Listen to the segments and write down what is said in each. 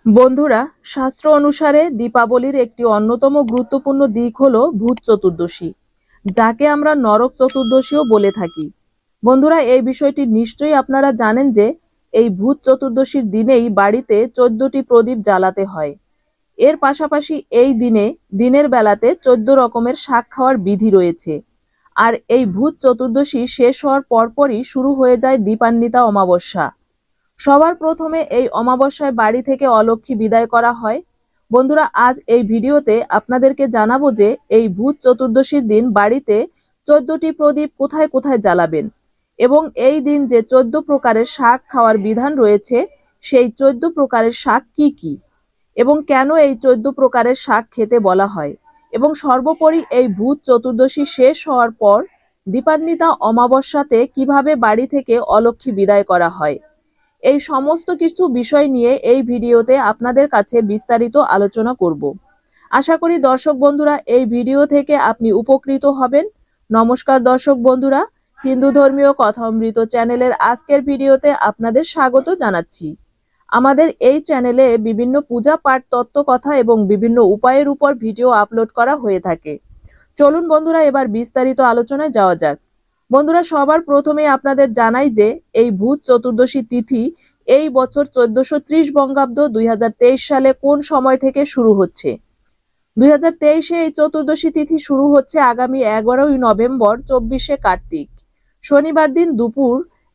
বন্ধুরা, শাস্ত্র অনুসারে দীপাবলির একটি অন্যতম গুরুত্বপূর্ণ দিক হলো ভূত চতুর্দশী, যাকে আমরা নরক চতুর্দশীও বলে থাকি। বন্ধুরা, এই বিষয়টি নিশ্চয়ই আপনারা জানেন যে এই ভূত চতুর্দশীর দিনেই বাড়িতে 14টি প্রদীপ জ্বালাতে হয়। এর পাশাপাশি এই দিনের বেলাতে 14 রকমের শাক খাওয়ার বিধি রয়েছে। আর এই ভূত চতুর্দশী শেষ হওয়ার পরপরই শুরু হয়ে যায় দীপান্বিতা অমাবস্যা। সবার প্রথমে এই অমাবস্যায় বাড়ি থেকে অলক্ষ্মী বিদায় করা হয়। বন্ধুরা, আজ এই ভিডিওতে আপনাদেরকে জানাবো যে এই ভূত চতুর্দশীর দিন বাড়িতে 14টি প্রদীপ কোথায় কোথায় জ্বালাবেন এবং এই দিন যে 14 প্রকারের শাক খাওয়ার বিধান রয়েছে সেই 14 প্রকারের শাক কি কি এবং কেন এই 14 প্রকারের শাক খেতে বলা হয়, এবং সর্বোপরি এই ভূত চতুর্দশী শেষ হওয়ার পর দীপান্বিতা অমাবস্যাতে কিভাবে বাড়ি থেকে অলক্ষ্মী বিদায় করা হয়। এই সমস্ত কিছু বিষয় নিয়ে এই ভিডিওতে আপনাদের কাছে বিস্তারিত আলোচনা করব। আশা করি দর্শক বন্ধুরা এই ভিডিও থেকে আপনি উপকৃত হবেন। নমস্কার দর্শক বন্ধুরা, হিন্দু ধর্মীয় কথামৃত চ্যানেলের আজকের ভিডিওতে আপনাদের স্বাগত জানাচ্ছি। আমাদের এই চ্যানেলে বিভিন্ন পূজা পাঠ তত্ত্ব কথা এবং বিভিন্ন উপায়ের উপর ভিডিও আপলোড করা হয়ে থাকে। চলুন বন্ধুরা, এবার বিস্তারিত আলোচনায় যাওয়া যাক। বন্ধুরা, সবার প্রথমে আপনাদের জানাই যে এই ভূত চতুর্দশী তিথি এই বছর 1430 বঙ্গাব্দ 2023 সালে কোন সময় থেকে শুরু হচ্ছে। 2023-এ এই চতুর্দশী তিথি শুরু হচ্ছে আগামী 11ই নভেম্বর 24শে কার্তিক শনিবার দিন দুপুর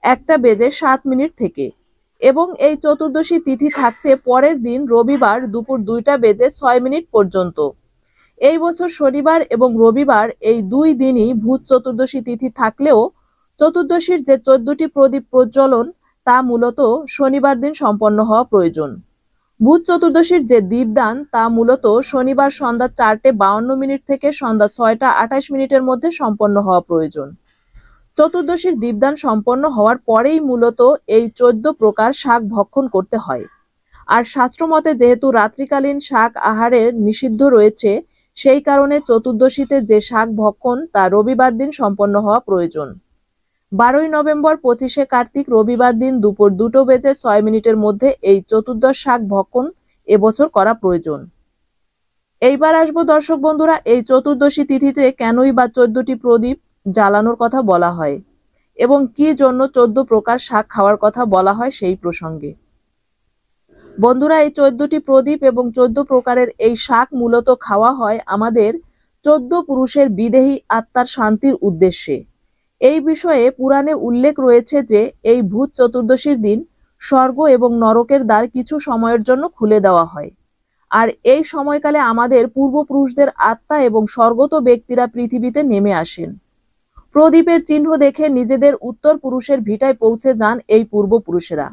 1:07 থেকে, এবং এই চতুর্দশী তিথি থাকছে পরের দিন রবিবার দুপুর 2:06 পর্যন্ত। এই বছর শনিবার এবং রবিবার এই দুই দিনই ভূত চতুর্দশী তিথি থাকলেও চতুর্দশীর যে 14টি প্রদীপ প্রজ্বলন তা মূলত শনিবার দিন সম্পন্ন হওয়া প্রয়োজন। ভূত চতুর্দশীর যে দীপদান তা মূলত শনিবার সন্ধ্যা 4:52 থেকে সন্ধ্যা 6:28 মধ্যে সম্পন্ন হওয়া প্রয়োজন। চতুর্দশীর দীপদান সম্পন্ন হওয়ার পরেই মূলত এই 14 প্রকার শাক ভক্ষণ করতে হয়। আর শাস্ত্রমতে যেহেতু রাত্রিকালীন শাক আহারের নিষিদ্ধ রয়েছে, সেই কারণে চতুর্দশীতে যে শাক ভক্ষণ তা রবিবার দিন সম্পন্ন হওয়া প্রয়োজন। 12ই নভেম্বর 25শে কার্তিক রবিবার দিন দুপুর 2:06 মধ্যে এই চতুর্দশ শাক ভক্ষণ এবছর করা প্রয়োজন। এইবার আসবো দর্শক বন্ধুরা, এই চতুর্দশী তিথিতে কেনই বা 14টি প্রদীপ জ্বালানোর কথা বলা হয় এবং কি জন্য 14 প্রকার শাক খাওয়ার কথা বলা হয় সেই প্রসঙ্গে। বন্ধুরা, এই 14টি প্রদীপ এবং 14 প্রকারের এই শাক মূলত খাওয়া হয় আমাদের 14 পুরুষের বিদেহী আত্মার শান্তির উদ্দেশ্যে। এই বিষয়ে পুরাণে উল্লেখ রয়েছে যে এই ভূত চতুর্দশীর দিন স্বর্গ এবং নরকের দ্বার কিছু সময়ের জন্য খুলে দেওয়া হয়। আর এই সময়কালে আমাদের পূর্বপুরুষদের আত্মা এবং স্বর্গত ব্যক্তিরা পৃথিবীতে নেমে আসেন। প্রদীপের চিহ্ন দেখে নিজেদের উত্তর পুরুষের ভিটায় পৌঁছে যান এই পূর্বপুরুষেরা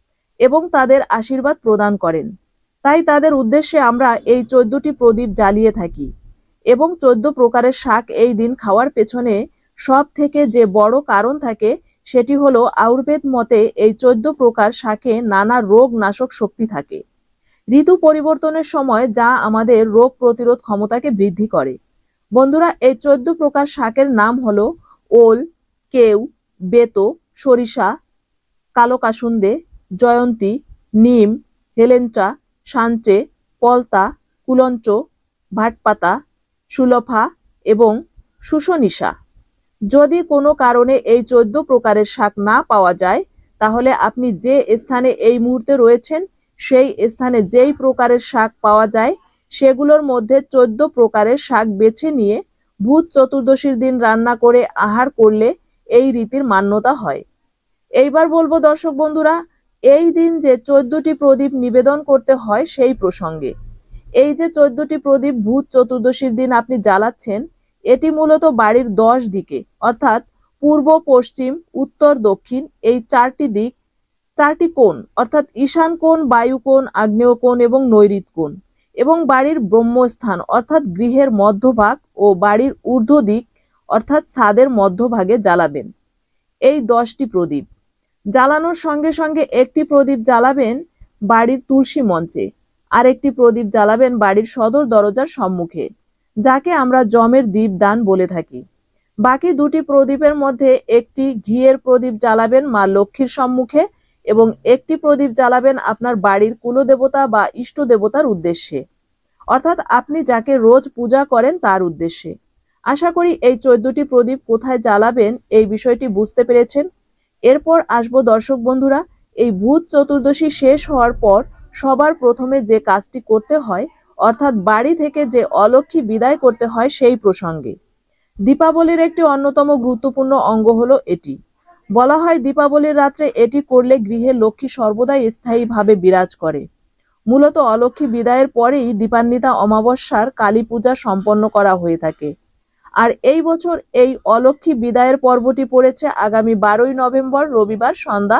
এবং তাদের আশীর্বাদ প্রদান করেন। তাই তাদের উদ্দেশ্যে আমরা এই 14টি প্রদীপ জ্বালিয়ে থাকি এবং 14 প্রকারের শাক এই দিন খাওয়ার পেছনে সব থেকে যে বড় কারণ থাকে সেটি হলো আয়ুর্বেদ মতে এই 14 প্রকার শাকে নানা রোগ নাশক শক্তি থাকে। ঋতু পরিবর্তনের সময় যা আমাদের রোগ প্রতিরোধ ক্ষমতাকে বৃদ্ধি করে। বন্ধুরা, এই 14 প্রকার শাকের নাম হলো ওল, কেউ, বেতো, সরিষা, কালো কাসুন্দে, জয়ন্তী, নিম, হেলেঞ্চা, সাঞ্চে, পলতা, কুলঞ্চ, ভাটপাতা, সুলফা এবং শুশনিশা। যদি কোনো কারণে এই 14 প্রকারের শাক না পাওয়া যায়, তাহলে আপনি যে স্থানে এই মুহূর্তে রয়েছেন সেই স্থানে যেই প্রকারের শাক পাওয়া যায় সেগুলোর মধ্যে 14 প্রকারের শাক বেছে নিয়ে ভূত চতুর্দশীর দিন রান্না করে আহার করলে এই রীতির মান্যতা হয়। এইবার বলবো দর্শক বন্ধুরা, এই দিন যে 14টি প্রদীপ নিবেদন করতে হয় সেই প্রসঙ্গে। এই যে 14টি প্রদীপ ভূত চতুর্দশীর দিন আপনি জ্বালাচ্ছেন, এটি মূলত বাড়ির 10 দিকে অর্থাৎ পূর্ব, পশ্চিম, উত্তর, দক্ষিণ এই 4টি দিক, 4টি কোণ অর্থাৎ ঈশান কোণ, বায়ু কোণ, আগ্নেয় কোণ এবং নৈঋত কোণ, এবং বাড়ির ব্রহ্মস্থান অর্থাৎ গৃহের মধ্যভাগ ও বাড়ির ঊর্ধ্ব দিক অর্থাৎ ছাদের মধ্যভাগে জ্বালাবেন এই 10টি প্রদীপ। জ্বালানোর সঙ্গে সঙ্গে একটি প্রদীপ জ্বালাবেন বাড়ির তুলসী মঞ্চে, আর একটি প্রদীপ জ্বালাবেন বাড়ির সদর দরজার সম্মুখে, যাকে আমরা যমের দীপদান বলে থাকি। বাকি দুটি প্রদীপের মধ্যে একটি ঘিয়ের প্রদীপ জ্বালাবেন মা লক্ষ্মীর সম্মুখে এবং একটি প্রদীপ জ্বালাবেন আপনার বাড়ির কুলদেবতা বা ইষ্ট দেবতার উদ্দেশ্যে, অর্থাৎ আপনি যাকে রোজ পূজা করেন তার উদ্দেশ্যে। আশা করি এই 14টি প্রদীপ কোথায় জ্বালাবেন এই বিষয়টি বুঝতে পেরেছেন। এরপর আসবো দর্শক বন্ধুরা, এই ভূত চতুর্দশী শেষ হওয়ার পর সবার প্রথমে যে কাজটি করতে হয়, অর্থাৎ বাড়ি থেকে যে অলক্ষ্মী বিদায় করতে হয় সেই প্রসঙ্গে। দীপাবলির একটি অন্যতম গুরুত্বপূর্ণ অঙ্গ হলো এটি। বলা হয় দীপাবলির রাত্রে এটি করলে গৃহে লক্ষ্মী সর্বদাই স্থায়ীভাবে বিরাজ করে। মূলত অলক্ষ্মী বিদায়ের পরেই দীপান্বিতা অমাবস্যার কালী পূজা সম্পন্ন করা হয়ে থাকে। আর এই বছর এই অলক্ষ্মী বিদায়ের পর্বটি পড়েছে আগামী 12ই নভেম্বর রবিবার সন্ধ্যা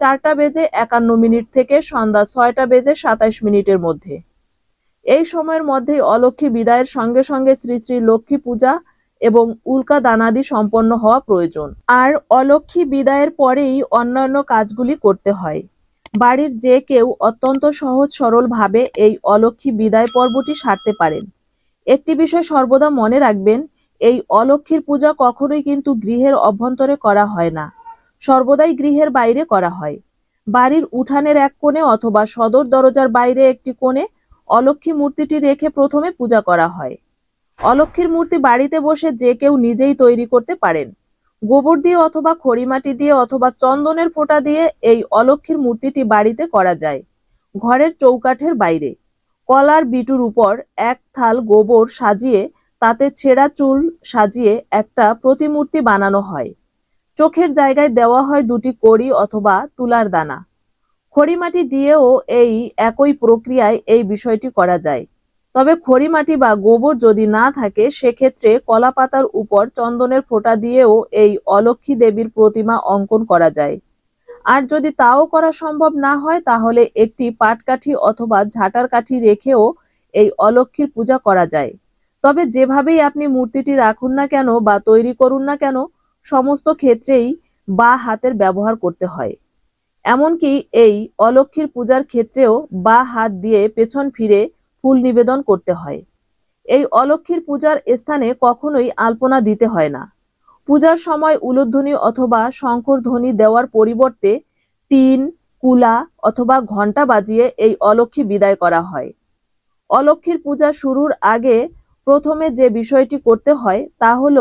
4:51 থেকে সন্ধ্যা 6:27 মধ্যে। এই সময়ের মধ্যেই অলক্ষ্মী বিদায়ের সঙ্গে সঙ্গে শ্রী শ্রী লক্ষ্মী পূজা এবং উল্কা দানাদি সম্পন্ন হওয়া প্রয়োজন। আর অলক্ষ্মী বিদায়ের পরেই অন্যান্য কাজগুলি করতে হয়। বাড়ির যে কেউ অত্যন্ত সহজ সরল ভাবে এই অলক্ষ্মী বিদায় পর্বটি সারতে পারেন। একটি বিষয় সর্বদা মনে রাখবেন, এই অলক্ষ্মীর পূজা কখনোই কিন্তু গৃহের অভ্যন্তরে করা হয় না, সর্বদাই গৃহের বাইরে করা হয়। বাড়ির উঠানের এক কোণে অথবা সদর দরজার বাইরে একটি কোণে অলক্ষ্মী মূর্তিটি রেখে প্রথমে পূজা করা হয়। অলক্ষ্মীর মূর্তি বাড়িতে বসে যে কেউ নিজেই তৈরি করতে পারেন। গোবর দিয়ে অথবা খড়িমাটি দিয়ে অথবা চন্দনের ফোঁটা দিয়ে এই অলক্ষ্মীর মূর্তিটি বাড়িতে করা যায়। ঘরের চৌকাঠের বাইরে কলার বিটুর উপর এক থাল গোবর সাজিয়ে তাতে ছেঁড়া চুল সাজিয়ে একটা প্রতিমূর্তি বানানো হয়। চোখের জায়গায় দেওয়া হয় দুটি কড়ি অথবা তুলার দানা। খড়িমাটি দিয়েও এই একই প্রক্রিয়ায় এই বিষয়টি করা যায়। তবে খড়িমাটি বা গোবর যদি না থাকে সেক্ষেত্রে কলা পাতার উপর চন্দনের ফোঁটা দিয়েও এই অলক্ষ্মী দেবীর প্রতিমা অঙ্কন করা যায়। আর যদি তাও করা সম্ভব না হয় তাহলে একটি পাটকাঠি অথবা ঝাঁটার কাঠি রেখেও এই অলক্ষ্মীর পূজা করা যায়। তবে যেভাবেই আপনি মূর্তিটি রাখুন না কেন বা তৈরি করুন না কেন, সমস্ত ক্ষেত্রেই বা হাতের ব্যবহার করতে হয়। এমনকি এই অলক্ষ্মীর পূজার ক্ষেত্রেও বা হাত দিয়ে পেছন ফিরে ফুল নিবেদন করতে হয়। এই অলক্ষ্মীর পূজার স্থানে কখনোই আলপনা দিতে হয় না। পূজার সময় উলুধ্বনি অথবা শঙ্খধ্বনি দেওয়ার পরিবর্তে টিন, কুলা অথবা ঘণ্টা বাজিয়ে এই অলক্ষ্মী বিদায় করা হয়। অলক্ষ্মীর পূজা শুরুর আগে প্রথমে যে বিষয়টি করতে হয় তা হলো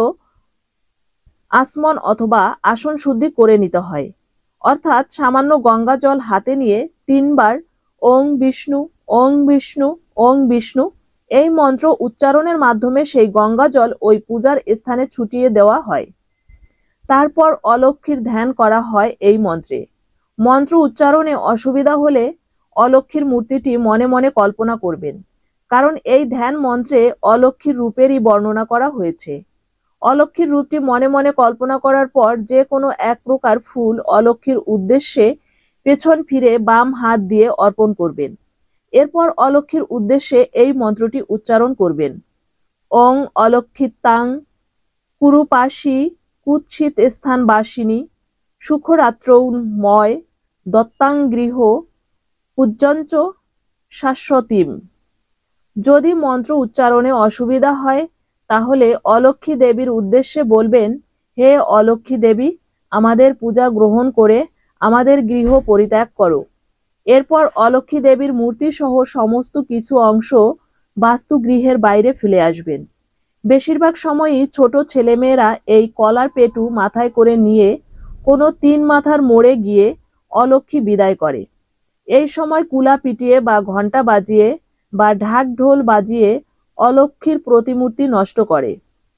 আচমন অথবা আসন শুদ্ধি করে নিতে হয়। অর্থাৎ সামান্য গঙ্গা জল হাতে নিয়ে 3 বার ওং বিষ্ণু ওং বিষ্ণু ওং বিষ্ণু এই মন্ত্র উচ্চারণের মাধ্যমে সেই গঙ্গা জল ওই পূজার স্থানে ছুটিয়ে দেওয়া হয়। তারপর অলক্ষ্মীর ধ্যান করা হয় এই মন্ত্রে। মন্ত্র উচ্চারণে অসুবিধা হলে অলক্ষ্মীর মূর্তিটি মনে মনে কল্পনা করবেন, কারণ এই ধ্যান মন্ত্রে অলক্ষ্মীর রূপেরই বর্ণনা করা হয়েছে। অলক্ষ্মীর রূপটি মনে মনে কল্পনা করার পর যে কোনো এক প্রকার ফুল অলক্ষ্মীর উদ্দেশ্যে পেছন ফিরে বাম হাত দিয়ে অর্পণ করবেন। এরপর অলক্ষ্মীর উদ্দেশ্যে এই মন্ত্রটি উচ্চারণ করবেন। ওং অলক্ষিতাং কুরুপাশি কুৎসিত স্থানবাসিনী সুখরাত্রৌময় দত্তাং গৃহ পূজ্যঞ্চ শাশ্বতীম। যদি মন্ত্র উচ্চারণে অসুবিধা হয় তাহলে অলক্ষ্মী দেবীর উদ্দেশ্যে বলবেন, হে অলক্ষ্মী দেবী, আমাদের পূজা গ্রহণ করে আমাদের গৃহ পরিত্যাগ করো। এরপর অলক্ষ্মী দেবীর মূর্তি সহ সমস্ত কিছু অংশ বাস্তুগৃহের বাইরে ফেলে আসবেন। বেশিরভাগ সময়ই ছোট ছেলেমেয়েরা এই কলার পেটু মাথায় করে নিয়ে কোনো 3 মাথার মোড়ে গিয়ে অলক্ষ্মী বিদায় করে। এই সময় কুলা পিটিয়ে বা ঘণ্টা বাজিয়ে বা ঢাক ঢোল বাজিয়ে অলক্ষ্মীর প্রতিমূর্তি নষ্ট করে।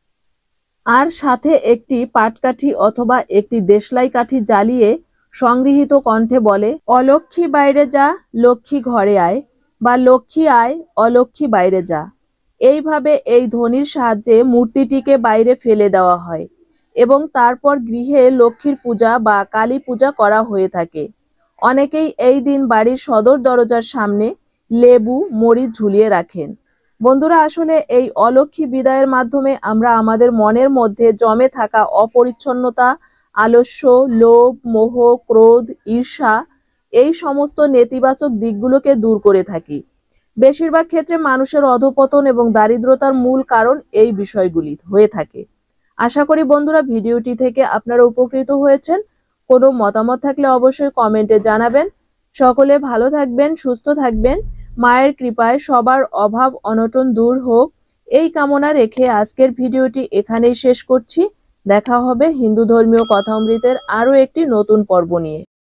আর সাথে একটি পাটকাঠি অথবা একটি দেশলাই কাঠি জ্বালিয়ে সংগৃহীত কণ্ঠে বলে, অলক্ষ্মী বাইরে যা, লক্ষ্মী ঘরে আয়, বা লক্ষ্মী আয়, অলক্ষ্মী বাইরে যা। এইভাবে এই ধ্বনির সাহায্যে মূর্তিটিকে বাইরে ফেলে দেওয়া হয় এবং তারপর গৃহে লক্ষ্মীর পূজা বা কালী পূজা করা হয়ে থাকে। অনেকেই এই দিন বাড়ির সদর দরজার সামনে লেবু, মরিচ ঝুলিয়ে রাখেন। বন্ধুরা, আসলে এই অলক্ষ্মী বিদায়ের মাধ্যমে আমরা আমাদের মনের মধ্যে জমে থাকা অপরিচ্ছন্নতা, আলস্য, লোভ, মোহ, ক্রোধ, ঈর্ষা এই সমস্ত নেতিবাচক দিকগুলোকে দূর করে থাকি। বেশিরভাগ ক্ষেত্রে মানুষের অধঃপতন এবং দারিদ্রতার মূল কারণ এই বিষয়গুলি হয়ে থাকে। আশা করি বন্ধুরা ভিডিওটি থেকে আপনারা উপকৃত হয়েছেন। কোনো মতামত থাকলে অবশ্যই কমেন্টে জানাবেন। সকলে ভালো থাকবেন, সুস্থ থাকবেন। মায়ের কৃপায় সবার অভাব অনটন দূর হোক এই কামনা রেখে আজকের ভিডিওটি এখানেই শেষ করছি। দেখা হবে হিন্দু ধর্মীয় কথামৃতের আরো একটি নতুন পর্ব নিয়ে।